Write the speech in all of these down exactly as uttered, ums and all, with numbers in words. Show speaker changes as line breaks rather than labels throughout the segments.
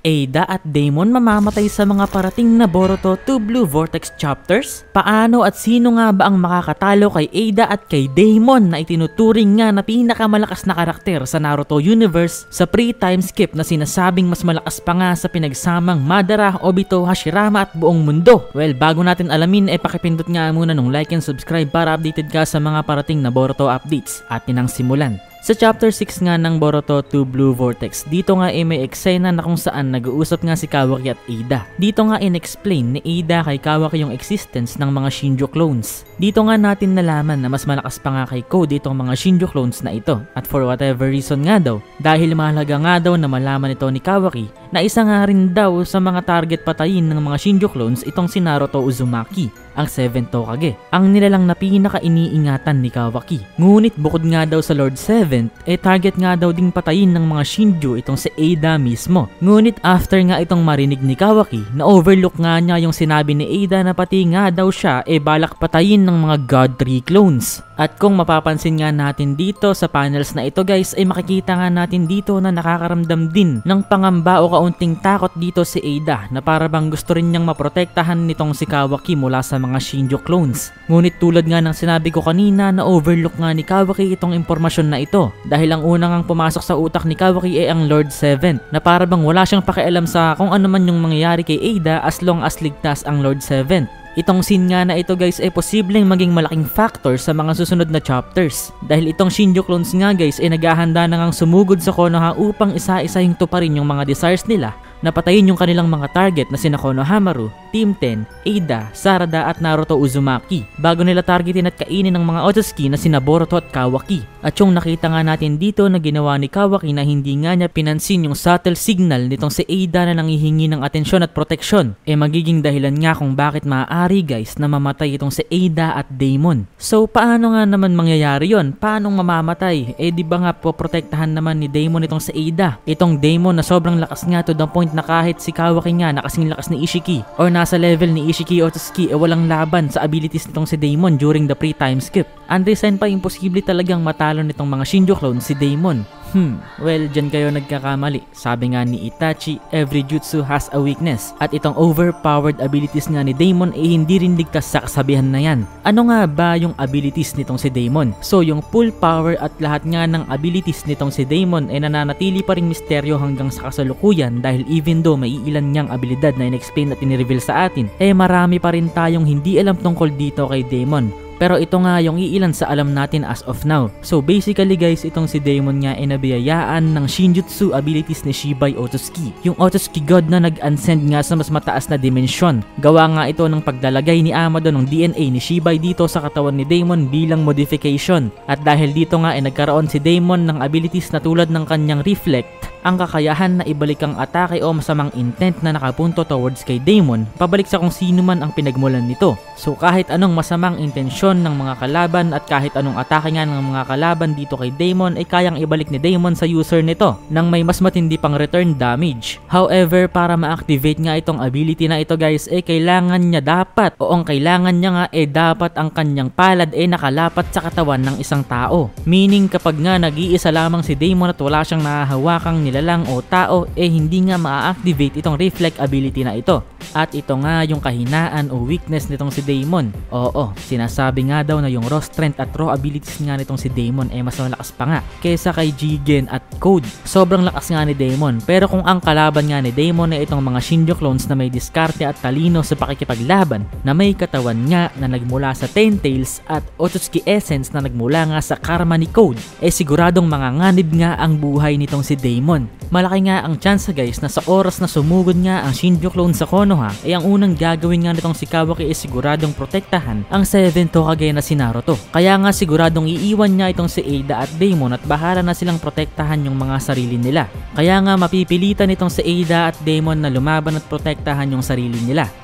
Ada at Daemon mamamatay sa mga parating na Boruto two Blue Vortex chapters? Paano at sino nga ba ang makakatalo kay Ada at kay Daemon na itinuturing nga na pinakamalakas na karakter sa Naruto universe sa pre-time skip na sinasabing mas malakas pa nga sa pinagsamang Madara, Obito, Hashirama at buong mundo? Well, bago natin alamin, eh pakipindot nga muna nung like and subscribe para updated ka sa mga parating na Boruto updates. Atin ang simulan. Sa chapter six nga ng Boruto two Blue Vortex, dito nga ay may eksena na kung saan nag-uusap nga si Kawaki at Ada. Dito nga in-explain ni Ada kay Kawaki yung existence ng mga Shinjo clones. Dito nga natin nalaman na mas malakas pa nga kay Code itong mga Shinjo clones na ito. At for whatever reason nga daw, dahil mahalaga nga daw na malaman ito ni Kawaki na isa nga rin daw sa mga target patayin ng mga Shinjo clones itong si Naruto Uzumaki, ang seventh Hokage, ang nilalang na pinaka-iniingatan ni Kawaki. Ngunit bukod nga daw sa Lord seventh, eh target nga daw ding patayin ng mga Shinjo itong si Ada mismo. Ngunit after nga itong marinig ni Kawaki, na overlook nga niya yung sinabi ni Ada na pati nga daw siya eh balak patayin ng mga God three clones. At kung mapapansin nga natin dito sa panels na ito guys, ay makikita nga natin dito na nakakaramdam din ng pangamba o kaunting takot dito si Ada na para bang gusto rin niyang maprotektahan nitong si Kawaki mula sa mga Shinjo clones. Ngunit tulad nga ng sinabi ko kanina na overlook nga ni Kawaki itong impormasyon na ito dahil ang unang ang pumasok sa utak ni Kawaki ay ang Lord seventh na para bang wala siyang pakialam sa kung ano man yung mangyayari kay Ada as long as ligtas ang Lord seventh. Itong scene nga na ito guys ay posibleng maging malaking factor sa mga susunod na chapters dahil itong Shinjo clones nga guys ay naghahanda na ngang sumugod sa Konoha upang isa-isahing tuparin yung mga desires nila na patayin yung kanilang mga target na sina Konohamaru, Team ten, Ada, Sarada at Naruto Uzumaki bago nila targetin at kainin ng mga Otsutsuki na sina Boruto at Kawaki. At yung nakita nga natin dito na ginawa ni Kawaki na hindi nga niya pinansin yung subtle signal nitong si Ada na nangihingi ng atensyon at proteksyon eh magiging dahilan nga kung bakit maaari guys na mamatay itong si Ada at Daemon. So paano nga naman mangyayari yon? Paano mamamatay? Eh di ba nga poprotektahan naman ni Daemon itong si Ada? Itong Daemon na sobrang lakas nga to the point na kahit si Kawaki nga na kasing lakas ni Ishiki or nasa level ni Ishiki Otsutsuki eh walang laban sa abilities nitong si Daemon during the pre-time skip. Andresan pa imposible talagang matalo nitong mga Shinjo clone si Daemon. Hmm, well dyan kayo nagkakamali. Sabi nga ni Itachi, every jutsu has a weakness. At itong overpowered abilities nga ni Daemon ay eh, hindi rin ligtas sa kasabihan na yan. Ano nga ba yung abilities nitong si Daemon? So yung full power at lahat nga ng abilities nitong si Daemon ay eh, nananatili pa ring misteryo hanggang sa kasalukuyan dahil even though may ilan niyang abilidad na in-explain at in-reveal sa atin, eh marami pa rin tayong hindi alam tungkol dito kay Daemon. Pero ito nga yung iilan sa alam natin as of now. So basically guys, itong si Daemon nga ay nabiyayaan ng Shinjutsu abilities ni Shibai Otsutsuki, yung Otsutsuki God na nag-unsend nga sa mas mataas na dimensyon. Gawa nga ito ng paglalagay ni Amado ng D N A ni Shibai dito sa katawan ni Daemon bilang modification. At dahil dito nga ay nagkaroon si Daemon ng abilities na tulad ng kanyang Reflect, ang kakayahan na ibalik ang atake o masamang intent na nakapunto towards kay Daemon pabalik sa kung sino man ang pinagmulan nito. So kahit anong masamang intensyon ng mga kalaban at kahit anong atake nga ng mga kalaban dito kay Daemon ay kayang ibalik ni Daemon sa user nito nang may mas matindi pang return damage. However, para ma-activate nga itong ability na ito guys eh kailangan niya dapat o ang kailangan niya nga eh dapat ang kanyang palad eh nakalapat sa katawan ng isang tao. Meaning kapag nga nag-iisa lamang si Daemon at wala siyang nahahawakang nilalang o tao eh hindi nga ma-activate itong Reflect ability na ito. At ito nga yung kahinaan o weakness nitong si Daemon. Oo, sinasabi nga daw na yung raw strength at raw abilities nga nitong si Daemon ay eh mas malakas pa nga kesa kay Jigen at Code. Sobrang lakas nga ni Daemon, pero kung ang kalaban nga ni Daemon ay itong mga Shinjo clones na may diskarte at talino sa pakikipaglaban na may katawan nga na nagmula sa Ten Tails at Otsutsuki Essence na nagmula nga sa karma ni Code, eh siguradong manganganib nga ang buhay nitong si Daemon. Malaki nga ang chance guys na sa oras na sumugod nga ang Shinjo clone sa Konoha ay ang unang gagawin nga nitong si Kawaki ay siguradong protektahan ang seventh Hokage na si Naruto. Kaya nga siguradong iiwan niya itong si Ada at Daemon at bahala na silang protektahan yung mga sarili nila. Kaya nga mapipilitan itong si Ada at Daemon na lumaban at protektahan yung sarili nila.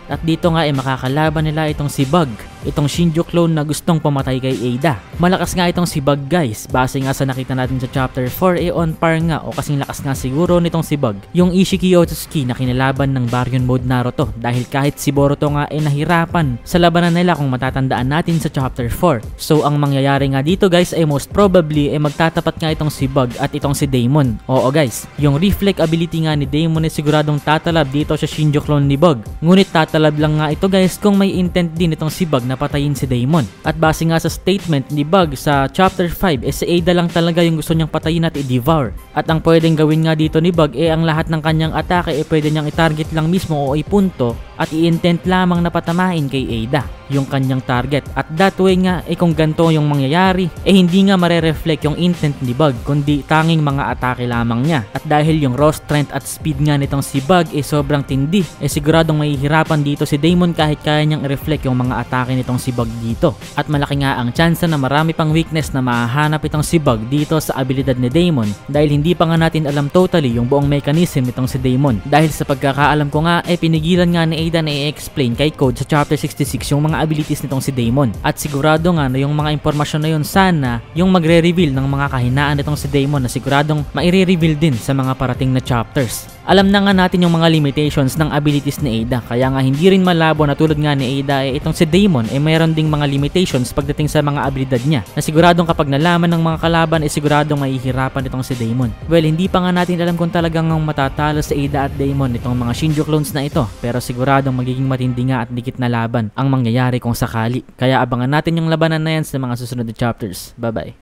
At dito nga ay makakalaban nila itong si Bug, itong Shinjo clone na gustong pumatay kay Ada. Malakas nga itong si Bug guys, base nga sa nakita natin sa chapter four eh on par nga o kasing lakas nga siguro nitong si Bug yung Ishiki Otsutsuki na kinalaban ng Baryon Mode Naruto, dahil kahit si Boruto nga ay nahirapan sa labanan nila kung matatandaan natin sa chapter four. So ang mangyayari nga dito guys ay most probably ay magtatapat nga itong si Bug at itong si Daemon. Oo guys, yung reflect ability nga ni Daemon ay siguradong tatalab dito sa Shinjo clone ni Bug. Ngunit tatalab lang nga ito guys kung may intent din itong si Bug na patayin si Daemon. At base nga sa statement ni Bug sa chapter five, eh si Ada lang talaga yung gusto niyang patayin at i-devour. At ang pwedeng gawin nga dito ni Bug eh ang lahat ng kanyang atake eh pwede niyang i-target lang mismo o ipunto at i-intent lamang na patamain kay Ada yung kanyang target. At that way nga eh kung ganito yung mangyayari eh hindi nga mare-reflect yung intent ni Bug kundi tanging mga atake lamang niya. At dahil yung raw strength at speed nga nitong si Bug eh sobrang tindi, eh siguradong mahihirapan dito si Daemon kahit kaya niyang i-reflect yung mga atake nitong si Bug dito. At malaki nga ang chance na marami pang weakness na mahahanap itong si Bug dito sa abilidad ni Daemon, dahil hindi pa nga natin alam totally yung buong mechanism nitong si Daemon. Dahil sa pagkakaalam ko nga eh pinigilan nga ni Ada na i-explain kay Code sa chapter sixty-six yung mga abilities nitong si Daemon. At sigurado nga na yung mga impormasyon na yun sana yung magre-reveal ng mga kahinaan nitong si Daemon na siguradong maire-reveal din sa mga parating na chapters. Alam na nga natin yung mga limitations ng abilities ni Ada, kaya nga hindi rin malabo na tulad nga ni Ada eh itong si Daemon eh mayroon ding mga limitations pagdating sa mga abilidad niya na siguradong kapag nalaman ng mga kalaban eh siguradong mahihirapan itong si Daemon. Well, hindi pa nga natin alam kung talagang matatalo si Ada at Daemon itong mga Shinjo clones na ito, pero siguradong magiging matindi nga at dikit na laban ang mangyayari kung sakali. Kaya abangan natin yung labanan na yan sa mga susunod na chapters. Bye bye.